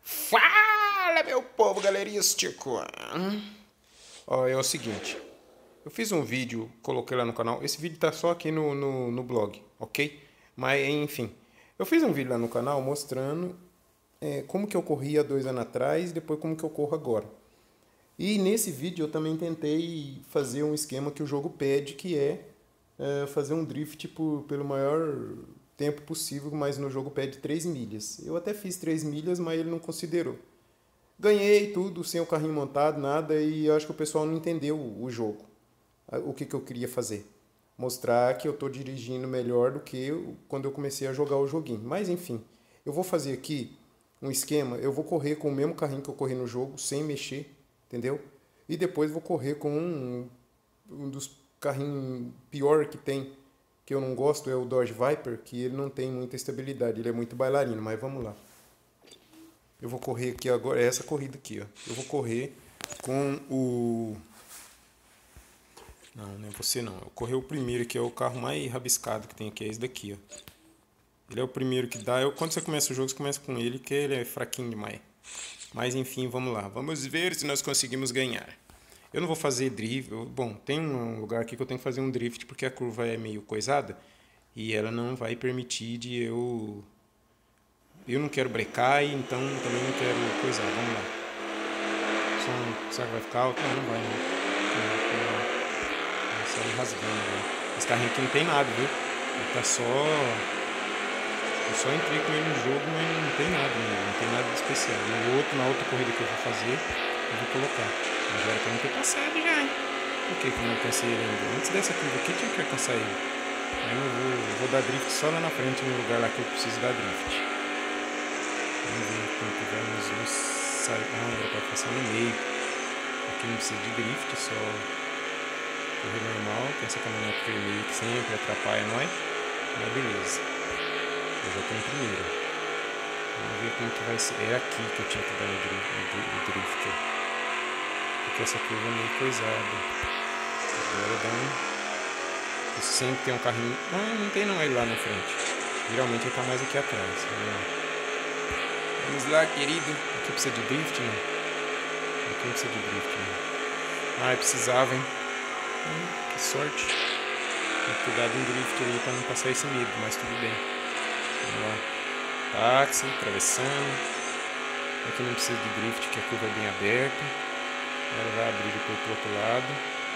Fala, meu povo galerístico! Ó, é o seguinte. Eu fiz um vídeo, coloquei lá no canal. Esse vídeo tá só aqui no blog, ok? Mas, enfim. Eu fiz um vídeo lá no canal mostrando como que eu corria 2 anos atrás e depois como que eu corro agora. E nesse vídeo eu também tentei fazer um esquema que o jogo pede, que é fazer um drift pelo maior tempo possível, mas no jogo pede 3 milhas. Eu até fiz 3 milhas, mas ele não considerou. Ganhei tudo, sem o carrinho montado, nada, e eu acho que o pessoal não entendeu o jogo. O que eu queria fazer. Mostrar que eu estou dirigindo melhor do que quando eu comecei a jogar o joguinho. Mas enfim, eu vou fazer aqui um esquema, eu vou correr com o mesmo carrinho que eu corri no jogo, sem mexer, entendeu? E depois vou correr com um dos carrinhos pior que tem, que eu não gosto, é o Dodge Viper, que ele não tem muita estabilidade, ele é muito bailarino, mas vamos lá. Eu vou correr aqui agora, é essa corrida aqui, ó. Eu vou correr com o... Não é você não. Eu vou correr o primeiro, que é o carro mais rabiscado que tem aqui, é esse daqui, ó. Ele é o primeiro que dá. Quando você começa o jogo, você começa com ele, que ele é fraquinho demais. Mas enfim, vamos lá. Vamos ver se nós conseguimos ganhar. Eu não vou fazer drift. Bom, tem um lugar aqui que eu tenho que fazer um drift, porque a curva é meio coisada. E ela não vai permitir de eu... Eu não quero brecar, então também não quero coisar. Vamos lá. O som, será que vai ficar alto? Não, não vai, não. Vai sair rasgando, né? Esse carrinho aqui não tem nada, viu? Ele tá só... Eu só entrei com ele no jogo, mas não tem nada, né? Não tem nada de especial. Na outra corrida que eu vou fazer, eu vou colocar. Mas já era pra não ter passado já, hein? Por que eu não alcancei ele ainda? Antes dessa curva aqui, eu tinha que alcançar ele. Aí eu vou dar drift só lá na frente, no lugar lá que eu preciso dar drift. Vamos ver quando tivermos luz sair. Ah, era pra passar no meio. Aqui não precisa de drift, só correr normal. Tem essa caminhonete vermelha que sempre atrapalha nós. Mas beleza. Eu já estou em primeiro. Vamos ver como que vai ser. É aqui que eu tinha que dar o drift. Porque essa curva é meio coisada. Agora dá um... Sempre tem um carrinho... Não tem não ele lá na frente. Geralmente ele está mais aqui atrás. Vamos lá, querido. Aqui precisa de drift, não? Aqui não precisa de drift, não. Ah, eu precisava, hein? Que sorte. Tem que cuidar de um drift ali para não passar esse medo, mas tudo bem. Vamos lá. Táxi, atravessando. Aqui não precisa de drift, que a curva é bem aberta. Ela vai abrir depois pro outro lado.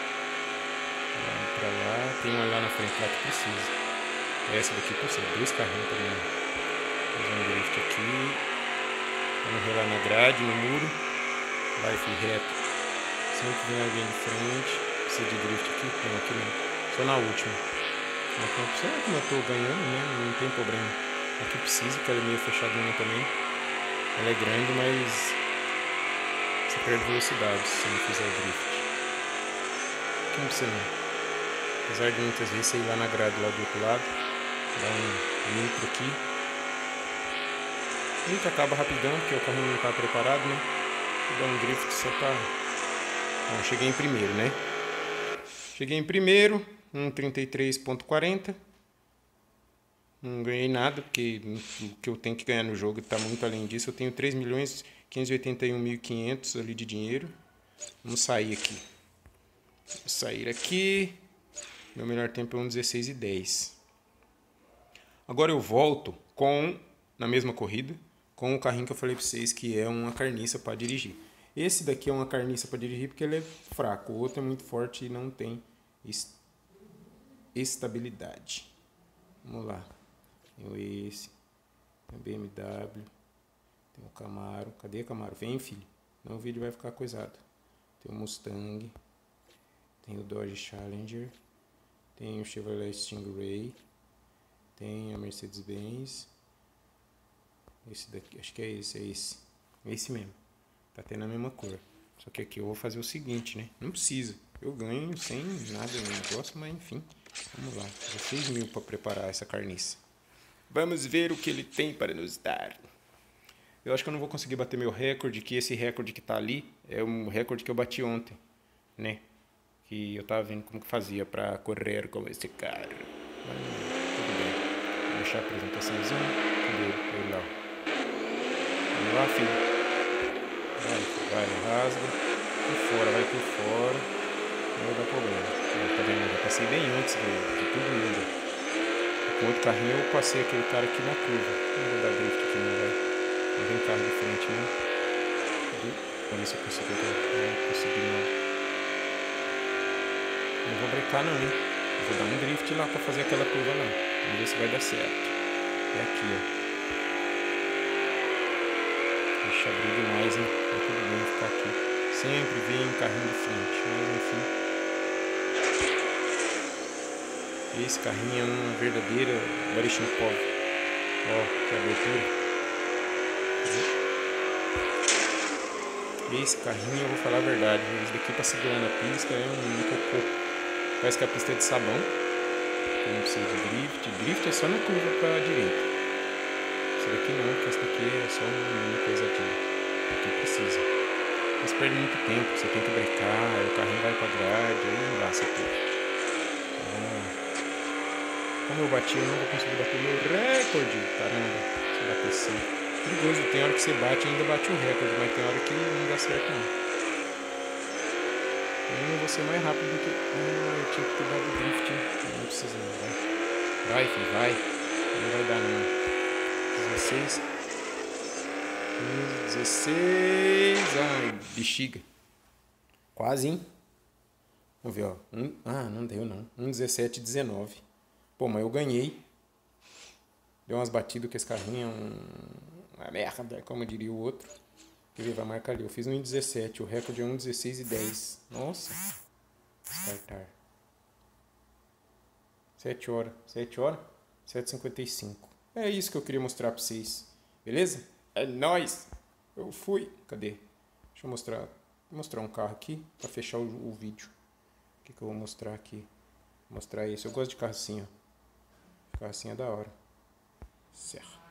Vamos pra lá. Tem uma lá na frente lá que precisa. Essa daqui precisa. 2 carrinhos também. Fazer um drift aqui. Vamos relar na grade, no muro. Vai, filho, reto. Sempre vem alguém de frente. Precisa de drift aqui? Não, aqui não. Só na última. Então, só como eu tô ganhando, né? Não tem problema. Aqui precisa, que ela é meio fechadinha também. Ela é grande, mas você perde velocidade se não fizer o drift. Aqui não precisa não. Apesar de muitas vezes você ir lá na grade lá do outro lado, dá um nitro aqui. E que acaba rapidão, porque o carrinho não está preparado, né? Vou dar um drift só pra... Bom, cheguei em primeiro, né? Cheguei em primeiro, 1:33.40. Não ganhei nada, porque o que eu tenho que ganhar no jogo está muito além disso. Eu tenho 3.581.500 ali de dinheiro. Vamos sair aqui. Vamos sair aqui. Meu melhor tempo é 1:16:10. Agora eu volto na mesma corrida, com o carrinho que eu falei para vocês, que é uma carniça para dirigir. Esse daqui é uma carniça para dirigir porque ele é fraco. O outro é muito forte e não tem estabilidade. Vamos lá. Tem esse. Tem o BMW. Tem o Camaro. Cadê o Camaro? Vem, filho. Não, o vídeo vai ficar coisado. Tem o Mustang. Tem o Dodge Challenger. Tem o Chevrolet Stingray. Tem a Mercedes-Benz. Esse daqui, acho que é esse. É esse mesmo. Tá tendo a mesma cor. Só que aqui eu vou fazer o seguinte, né? Não precisa. Eu ganho sem nada no negócio, mas enfim. Vamos lá. 16 mil para preparar essa carniça. Vamos ver o que ele tem para nos dar. Eu acho que eu não vou conseguir bater meu recorde, que esse recorde que tá ali é um recorde que eu bati ontem, né? Que eu tava vendo como que fazia para correr com esse carro. Mas, tudo bem. Vou deixar a apresentaçãozinha. Cadê ele lá? Vamos lá, filho. rasga. Por fora, vai por fora. Não vai dar problema. Tá vendo? Eu passei bem antes de todo mundo. Com outro carrinho eu passei aquele cara aqui na curva. Não vou dar drift aqui não, vai. Não vem carro de frente, né? Vamos ver se eu consigo. Não consegui não. Não vou brecar não, hein? Eu vou dar um drift lá pra fazer aquela curva lá. Vamos ver se vai dar certo. É aqui, ó. Deixa abrir demais, hein? Tá tudo bem ficar aqui. Sempre vem um carrinho de frente, mas enfim. Esse carrinho é uma verdadeira Baryshnikov. Ó, que abertura. Esse carrinho, eu vou falar a verdade, esse daqui pra segurar na pista é um cocô. Parece que a pista é de sabão. Não precisa de drift. Drift é só na curva pra direita. Esse daqui não, porque esse daqui é só uma coisadinha. Aqui precisa. Mas perde muito tempo, você tem que brecar, aí o carrinho vai pra grade, aí não dá essa porra. Como eu bati, eu não vou conseguir bater meu recorde. Caramba, se bater sim. Perigoso, tem hora que você bate e ainda bate o recorde, mas tem hora que não dá certo não. Eu não vou ser mais rápido do que... eu tinha que ter dado drift. Não precisa não, vai. Vai, filho, vai. Não vai dar não. 16. 16. Ai, bexiga. Quase, hein? Vamos ver, ó. Não deu não. 1,17, 19. Pô, mas eu ganhei. Deu umas batidas com esse carrinho. Uma merda, como diria o outro. Ele vai marcar ali. Eu fiz 1,17. O recorde é 1,16 e 10. Nossa. Descartar. 7 horas. 7 horas? 7h55. É isso que eu queria mostrar pra vocês. Beleza? É nóis! Eu fui. Cadê? Deixa eu mostrar um carro aqui pra fechar o vídeo. O que eu vou mostrar aqui? Vou mostrar esse. Eu gosto de carro assim, ó. Carro assim é da hora. Certo.